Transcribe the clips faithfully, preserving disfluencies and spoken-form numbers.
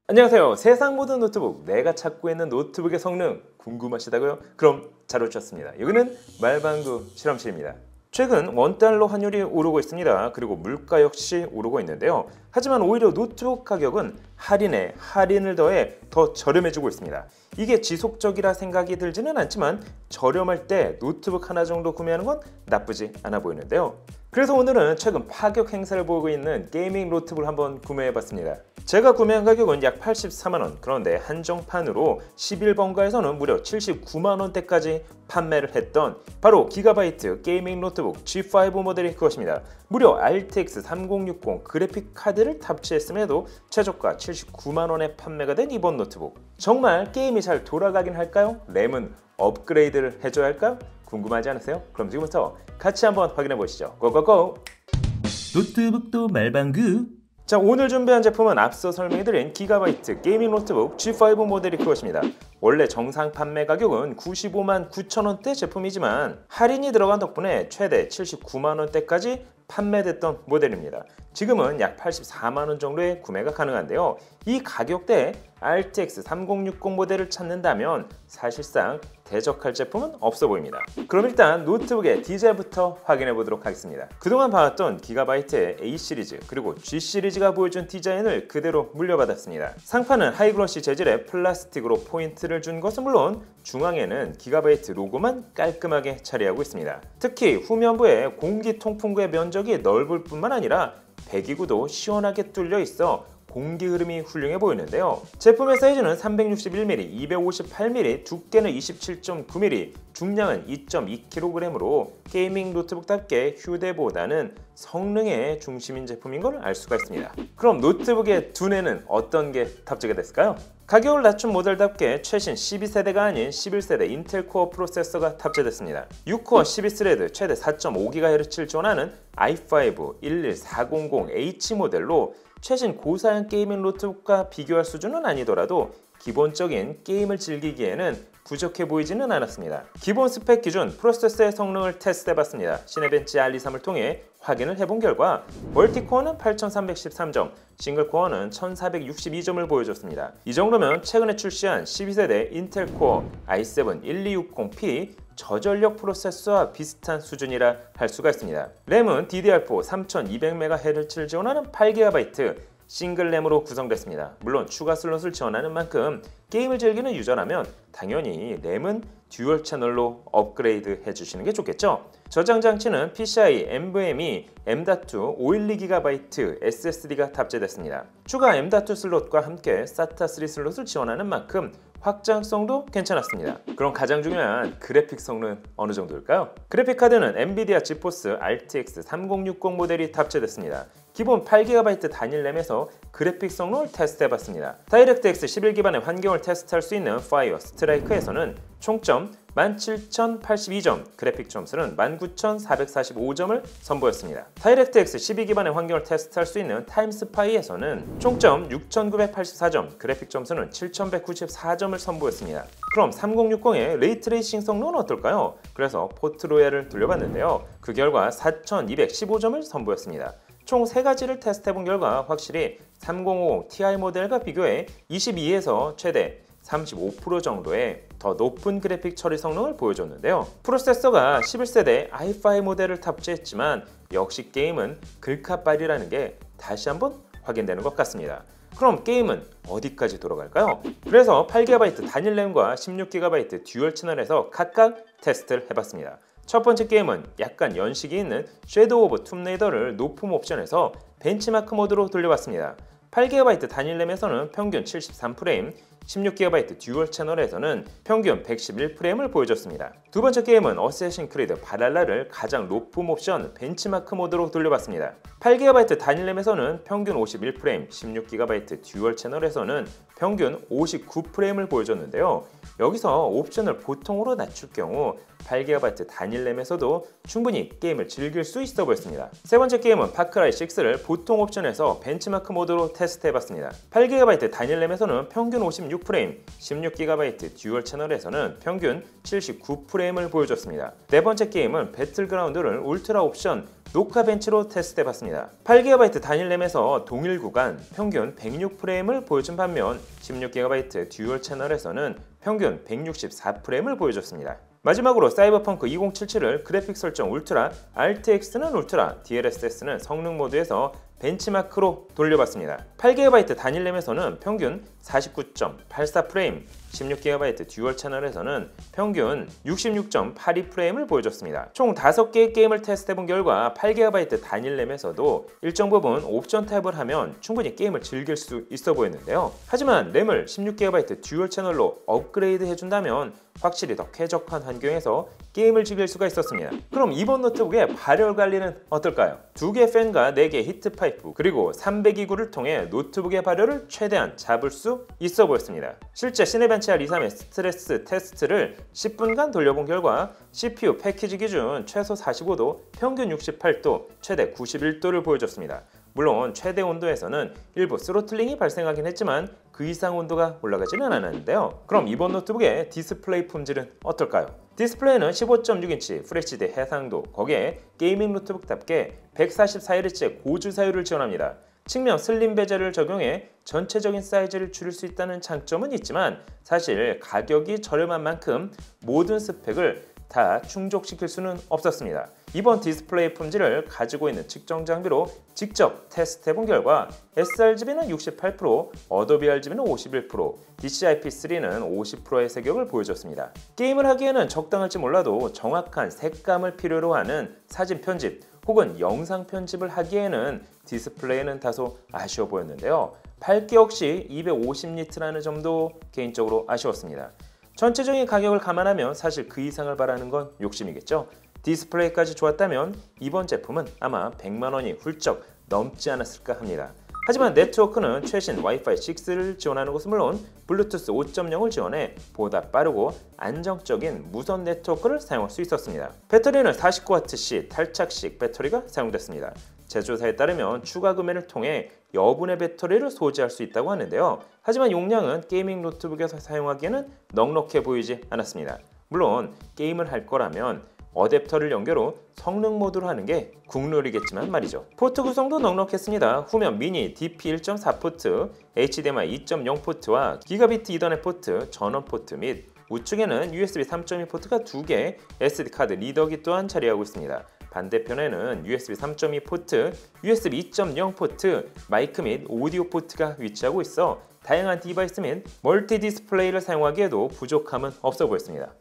안녕하세요. 세상 모든 노트북, 내가 찾고 있는 노트북의 성능 궁금하시다고요? 그럼 잘 오셨습니다. 여기는 말방구 실험실입니다. 최근 원달러 환율이 오르고 있습니다. 그리고 물가 역시 오르고 있는데요. 하지만 오히려 노트북 가격은 할인에 할인을 더해 더 저렴해지고 있습니다. 이게 지속적이라 생각이 들지는 않지만 저렴할 때 노트북 하나 정도 구매하는 건 나쁘지 않아 보이는데요. 그래서 오늘은 최근 파격 행사를 보고 있는 게이밍 노트북을 한번 구매해봤습니다. 제가 구매한 가격은 약 팔십사만 원, 그런데 한정판으로 십일 번가에서는 무려 칠십구만 원대까지 판매를 했던 바로 기가바이트 게이밍 노트북 지 파이브 모델이 그것입니다. 무려 알티엑스 삼공육공 그래픽 카드를 탑재했음에도 최저가 칠십구만 원에 판매가 된 이번 노트북. 정말 게임이 잘 돌아가긴 할까요? 램은 업그레이드를 해줘야 할까요? 궁금하지 않으세요? 그럼 지금부터 같이 한번 확인해 보시죠. 고고고! 노트북도 말방구. 자, 오늘 준비한 제품은 앞서 설명해드린 기가바이트 게이밍 노트북 지 파이브 모델이 그것입니다. 원래 정상 판매 가격은 구십오만 구천 원대 제품이지만 할인이 들어간 덕분에 최대 칠십구만 원대까지 판매됐던 모델입니다. 지금은 약 팔십사만 원 정도의 구매가 가능한데요. 이 가격대에 알티엑스 삼공육공 모델을 찾는다면 사실상 대적할 제품은 없어 보입니다. 그럼 일단 노트북의 디자인부터 확인해 보도록 하겠습니다. 그동안 봐왔던 기가바이트의 에이 시리즈 그리고 지 시리즈가 보여준 디자인을 그대로 물려받았습니다. 상판은 하이글로시 재질의 플라스틱으로 포인트를 준 것은 물론 중앙에는 기가바이트 로고만 깔끔하게 자리하고 있습니다. 특히 후면부의 공기 통풍구의 면적이 넓을 뿐만 아니라 배기구도 시원하게 뚫려 있어 공기 흐름이 훌륭해 보이는데요. 제품의 사이즈는 삼백육십일 밀리미터, 이백오십팔 밀리미터, 두께는 이십칠 점 구 밀리미터, 중량은 이 점 이 킬로그램으로 게이밍 노트북답게 휴대보다는 성능의 중심인 제품인 걸 알 수가 있습니다. 그럼 노트북의 두뇌는 어떤 게 탑재가 됐을까요? 가격을 낮춘 모델답게 최신 십이 세대가 아닌 십일 세대 인텔 코어 프로세서가 탑재됐습니다. 육 코어 십이 스레드 최대 사 점 오 기가헤르츠를 지원하는 아이 파이브 일일사공공 에이치 모델로 최신 고사양 게이밍 노트북과 비교할 수준은 아니더라도 기본적인 게임을 즐기기에는 부족해 보이지는 않았습니다. 기본 스펙 기준 프로세서의 성능을 테스트해봤습니다. 시네벤치 알 이십삼을 통해 확인을 해본 결과 멀티코어는 팔천삼백십삼 점, 싱글코어는 천사백육십이 점을 보여줬습니다. 이 정도면 최근에 출시한 십이 세대 인텔 코어 아이 세븐 일이육공 피 저전력 프로세서와 비슷한 수준이라 할 수가 있습니다. 램은 디디알 포 삼천이백 메가헤르츠를 지원하는 팔 기가바이트 싱글 램으로 구성됐습니다. 물론 추가 슬롯을 지원하는 만큼 게임을 즐기는 유저라면 당연히 램은 듀얼 채널로 업그레이드 해주시는 게 좋겠죠. 저장 장치는 피시아이 엔브엠이 엠 닷 투 오백십이 기가바이트 에스에스디가 탑재됐습니다. 추가 엠 닷 투 슬롯과 함께 사타 쓰리 슬롯을 지원하는 만큼 확장성도 괜찮았습니다. 그럼 가장 중요한 그래픽 성능은 어느 정도일까요? 그래픽 카드는 엔비디아 지포스 알티엑스 삼공육공 모델이 탑재됐습니다. 기본 팔 기가바이트 단일 램에서 그래픽 성능을 테스트해봤습니다. 다이렉트엑스 십일 기반의 환경을 테스트할 수 있는 파이어 스트라이크에서는 총점 만 칠천팔십이 점, 그래픽 점수는 만 구천사백사십오 점을 선보였습니다. 다이렉트엑스 십이 기반의 환경을 테스트할 수 있는 타임스파이에서는 총점 육천구백팔십사 점, 그래픽 점수는 칠천백구십사 점을 선보였습니다. 그럼 삼공육공의 레이트레이싱 성능은 어떨까요? 그래서 포트로얄을 돌려봤는데요. 그 결과 사천이백십오 점을 선보였습니다. 총 세 가지를 테스트해본 결과 확실히 삼공오공 티아이 모델과 비교해 이십이에서 최대 삼십오 퍼센트 정도의 더 높은 그래픽 처리 성능을 보여줬는데요. 프로세서가 십일 세대 아이 파이브 모델을 탑재했지만 역시 게임은 글카빨이라는 게 다시 한번 확인되는 것 같습니다. 그럼 게임은 어디까지 돌아갈까요? 그래서 팔 기가바이트 단일 램과 십육 기가바이트 듀얼 채널에서 각각 테스트를 해봤습니다. 첫 번째 게임은 약간 연식이 있는 섀도우 오브 툼레이더를 높음 옵션에서 벤치마크 모드로 돌려봤습니다. 팔 기가바이트 단일 램에서는 평균 칠십삼 프레임, 십육 기가바이트 듀얼 채널에서는 평균 백십일 프레임을 보여줬습니다. 두 번째 게임은 어쌔신 크리드 발랄라를 가장 높음 옵션 벤치마크 모드로 돌려봤습니다. 팔 기가바이트 단일 램에서는 평균 오십일 프레임, 십육 기가바이트 듀얼 채널에서는 평균 오십구 프레임을 보여줬는데요. 여기서 옵션을 보통으로 낮출 경우 팔 기가바이트 단일 램에서도 충분히 게임을 즐길 수 있어 보였습니다. 세 번째 게임은 파크라이 식스를 보통 옵션에서 벤치마크 모드로 테스트해봤습니다. 팔 기가바이트 단일 램에서는 평균 오십육 백삼십육 프레임, 십육 기가바이트 듀얼 채널에서는 평균 칠십구 프레임을 보여줬습니다. 네 번째 게임은 배틀그라운드를 울트라 옵션 녹화 벤치로 테스트해봤습니다. 팔 기가바이트 단일 램에서 동일 구간 평균 백육 프레임을 보여준 반면 십육 기가바이트 듀얼 채널에서는 평균 백육십사 프레임을 보여줬습니다. 마지막으로 사이버펑크 이천칠십칠을 그래픽 설정 울트라, 알티엑스는 울트라, 디엘에스에스는 성능 모드에서 벤치마크로 돌려봤습니다. 팔 기가바이트 단일 램에서는 평균 사십구 점 팔사 프레임, 십육 기가바이트 듀얼 채널에서는 평균 육십육 점 팔이 프레임을 보여줬습니다. 총 다섯 개의 게임을 테스트해본 결과 팔 기가바이트 단일 램에서도 일정 부분 옵션 탭을 하면 충분히 게임을 즐길 수 있어 보였는데요. 하지만 램을 십육 기가바이트 듀얼 채널로 업그레이드 해준다면 확실히 더 쾌적한 환경에서 게임을 즐길 수가 있었습니다. 그럼 이번 노트북의 발열 관리는 어떨까요? 두 개의 팬과 네 개의 히트파이프 그리고 삼백 기구를 통해 노트북의 발열을 최대한 잡을 수 있어 보였습니다. 실제 시네벤치 알 이십삼의 스트레스 테스트를 십 분간 돌려본 결과 씨피유 패키지 기준 최소 사십오 도, 평균 육십팔 도, 최대 구십일 도를 보여줬습니다. 물론 최대 온도에서는 일부 스로틀링이 발생하긴 했지만 그 이상 온도가 올라가지는 않았는데요. 그럼 이번 노트북의 디스플레이 품질은 어떨까요? 디스플레이는 십오 점 육 인치 FHD 해상도, 거기에 게이밍 노트북답게 백사십사 헤르츠의 고주사율을 지원합니다. 측면 슬림 베젤을 적용해 전체적인 사이즈를 줄일 수 있다는 장점은 있지만 사실 가격이 저렴한 만큼 모든 스펙을 다 충족시킬 수는 없었습니다. 이번 디스플레이 품질을 가지고 있는 측정 장비로 직접 테스트해본 결과 에스알지비는 육십팔 퍼센트, 어도비 알지비는 오십일 퍼센트, 디씨아이피 쓰리는 오십 퍼센트의 세격을 보여줬습니다. 게임을 하기에는 적당할지 몰라도 정확한 색감을 필요로 하는 사진 편집 혹은 영상 편집을 하기에는 디스플레이는 다소 아쉬워 보였는데요. 밝기 역시 이백오십 니트라는 점도 개인적으로 아쉬웠습니다. 전체적인 가격을 감안하면 사실 그 이상을 바라는 건 욕심이겠죠. 디스플레이까지 좋았다면 이번 제품은 아마 백만 원이 훌쩍 넘지 않았을까 합니다. 하지만 네트워크는 최신 와이파이 식스를 지원하는 것은 물론 블루투스 오 점 영을 지원해 보다 빠르고 안정적인 무선 네트워크를 사용할 수 있었습니다. 배터리는 사십구 와트씩 탈착식 배터리가 사용됐습니다. 제조사에 따르면 추가 구매를 통해 여분의 배터리를 소지할 수 있다고 하는데요. 하지만 용량은 게이밍 노트북에서 사용하기에는 넉넉해 보이지 않았습니다. 물론 게임을 할 거라면 어댑터를 연결 후 성능 모드로 하는 게 국룰이겠지만 말이죠. 포트 구성도 넉넉했습니다. 후면 미니 디피 일 점 사 포트, 에이치디엠아이 이 점 영 포트와 기가비트 이더넷 포트, 전원 포트 및 우측에는 유에스비 삼 점 이 포트가 두 개, 에스디 카드 리더기 또한 자리하고 있습니다. 반대편에는 유에스비 삼 점 이 포트, 유에스비 이 점 영 포트, 마이크 및 오디오 포트가 위치하고 있어 다양한 디바이스 및 멀티 디스플레이를 사용하기에도 부족함은 없어 보였습니다.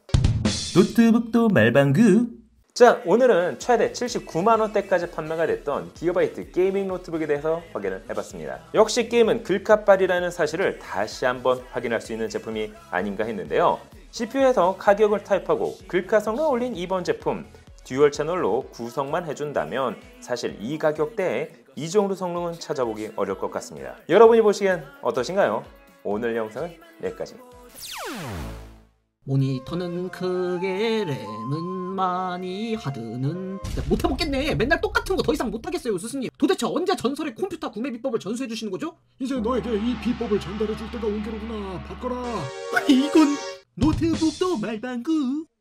노트북도 말방구. 자, 오늘은 최대 칠십구만 원대까지 판매가 됐던 기가바이트 게이밍 노트북에 대해서 확인을 해봤습니다. 역시 게임은 글카빨이라는 사실을 다시 한번 확인할 수 있는 제품이 아닌가 했는데요. 씨피유에서 가격을 타입하고 글카성을 올린 이번 제품, 듀얼 채널로 구성만 해준다면 사실 이 가격대에 이 정도 성능은 찾아보기 어려울 것 같습니다. 여러분이 보시기엔 어떠신가요? 오늘 영상은 여기까지. 모니터는 크게, 램은 많이, 하드는 못해먹겠네. 맨날 똑같은 거 더 이상 못하겠어요, 스승님. 도대체 언제 전설의 컴퓨터 구매 비법을 전수해 주시는 거죠? 이제 너에게 이 비법을 전달해 줄 때가 온 게로구나. 바꿔라. 아니 이건 노트북도 말방구.